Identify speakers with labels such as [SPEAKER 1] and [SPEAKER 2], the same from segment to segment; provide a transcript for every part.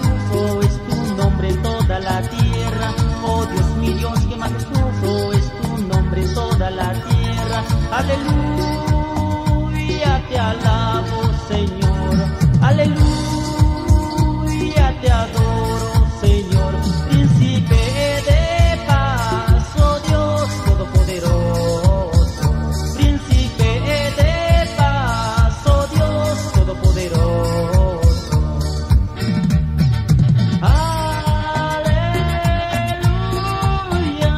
[SPEAKER 1] majestuoso es tu nombre en toda la tierra. Oh Dios, mi Dios, qué majestuoso es tu nombre en toda la tierra. Aleluya, te alabo, Señor. Aleluya, te adoro, Señor. Príncipe de paz, oh Dios todopoderoso. Príncipe de paz, oh Dios todopoderoso. Aleluya,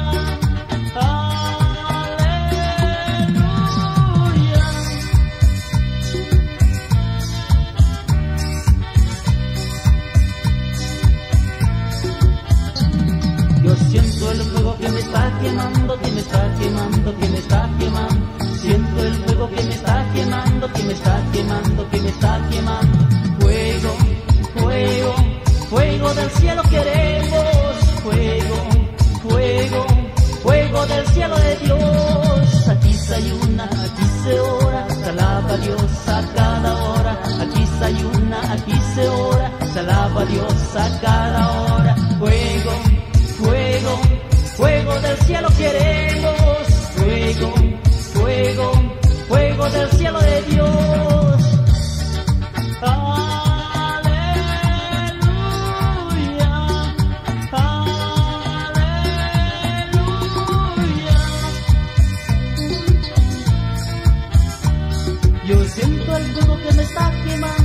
[SPEAKER 1] aleluya. Yo siento el fuego que me está quemando, que me está quemando, que me está quemando. Siento el fuego que me está quemando, que me está quemando, que me está quemando. Fuego, fuego, fuego del cielo queremos. Fuego, fuego, fuego del cielo de Dios. Aquí se ayuna, aquí se ora, se alaba a Dios a cada hora. Aquí se ayuna, aquí se ora, se alaba a Dios a cada hora. Fuego, fuego, fuego del cielo queremos. Fuego, fuego, fuego del cielo de Dios. Aleluya, aleluya. Yo siento el fuego que me está quemando.